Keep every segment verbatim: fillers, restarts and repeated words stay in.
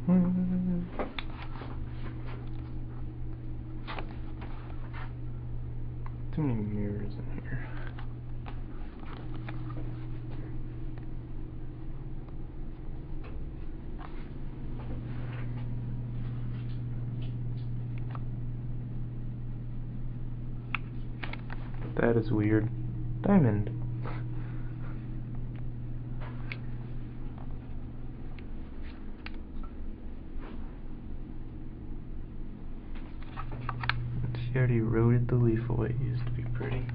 Too many mirrors in here. That is weird. Diamond. She already eroded the leaf away. It used to be pretty.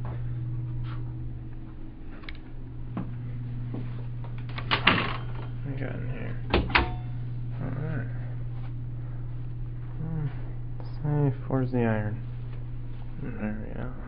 What we got in here? Alright. Hmm. Safe. Where's the iron? There we go.